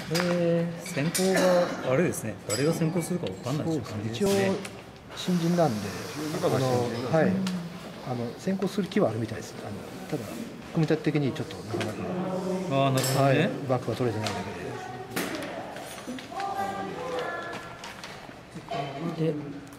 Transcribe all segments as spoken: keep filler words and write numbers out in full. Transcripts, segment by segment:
れ選考があれですね、誰が選考するかわかんないっていう感じですね。 一応新人なんで、あのはい、あの選考する気はあるみたいです。あのただ組み立て的にちょっとなかなか、 ああなるほどね、 はい、バックが取れてないだけで。で、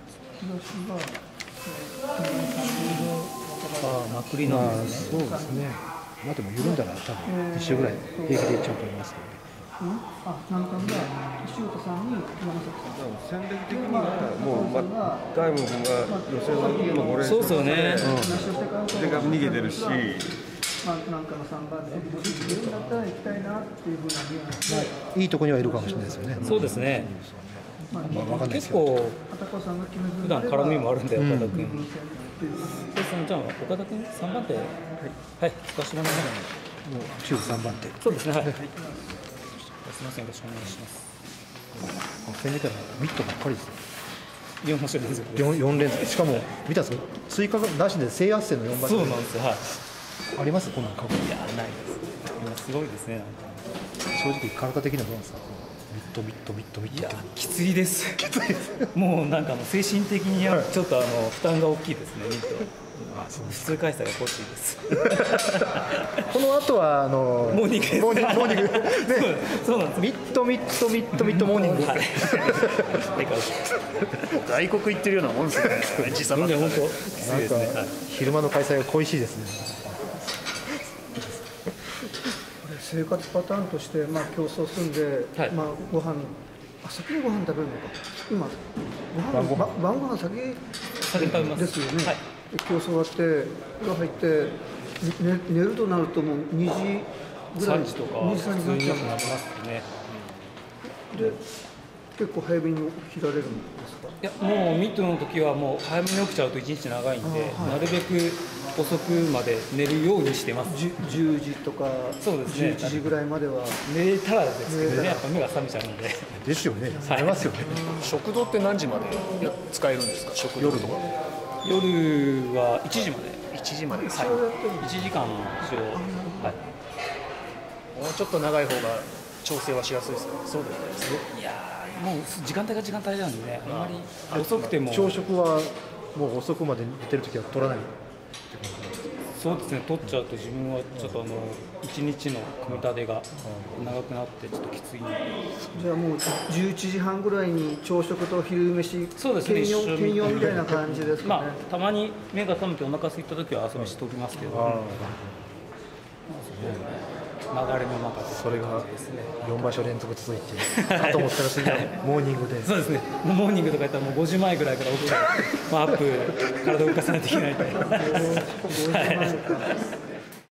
ああまくりなんですね。 そうですね。まあでも緩んだら多分一周ぐらい平気でいっちゃうと思いますけどね。 あ、なんかが石岡さんに山崎さん。 戦略的にはもう、ま、大門君が予選の今ご連そうですよね。 それが逃げてるし、 まあなんかの三番で自分だったら行きたいなっていうふうなニュアンスで、 まあいいところにはいるかもしれないですよね。 そうですね。 まあわかんないです結けど。 構片子さんが決めず普段絡みもあるんで、岡田君。 分線っていう。 でそのじゃあ岡田君三番手はいはい使わせてもらいます。 もう中三番手。 そうですね。はい。すみませんよろしくお願いします。 これ見たらミットばっかりですよ。 四本連続。 四四連続。しかも見たんですか。追加なしで正圧線の四番手。 そうなんですよ。はい。 ありますこんなの過去。 いやないです。今すごいですね。 正直体的にはどうなんですか。ミットミットミットミット。 いやきついです。きついです。もうなんかあの精神的にちょっとあの負担が大きいですね。ミット。普通開催が欲しいです。 この後はあのモーニングモーニングモーニングね。 そうなんです。 ミットミットミットミットモーニング。 はい。 外国行ってるようなもんですよね。時差が。 本当。 なんか昼間の開催が恋しいですね。 生活パターンとしてまあ競争するんで、 はい、 まあご飯あ先にご飯食べるのか。今ご飯晩晩ご飯先先に食べますですよね。 はい。 競争終わって風呂入って寝寝るとなるともうにじぐらいさんじとかにじさんじになっちゃうんなりますね。 で結構早めに起きられるんですか。 いやもうミッドの時はもう早めに起きちゃうと一日長いんで、はい、なるべく遅くまで寝るようにしてます。 じゅうじとかそうですね。 じゅういちじぐらいまでは寝れたらですけどね、やっぱ目が覚めちゃうんで。 ですよね。覚めますよね。 食堂って何時まで使えるんですか。食堂とか。 夜はいちじまで。 いちじまで。はい。 いちじかん一応。はい。 もうちょっと長い方が調整はしやすいですか。 そうですね。いやもう時間帯が時間帯なんでね、あんまり遅くても。 朝食はもう遅くまで寝てる時は取らない。 そうですね。取っちゃうと自分はちょっとあの一日の組み立てが長くなってちょっときついんで。 じゃあもうじゅういちじはんぐらいに朝食と昼飯そうですね。 兼用兼用みたいな感じですかね。 まあたまに目が覚めてお腹空いた時は朝飯取りますけど。まあ流れの中でそれがよん場所連続続いてかと思ったら次はモーニングで。 そうですね。モーニングとかやったらもうごじまえぐらいから起きて、まあアップ体を動かさないといけないんで。はい。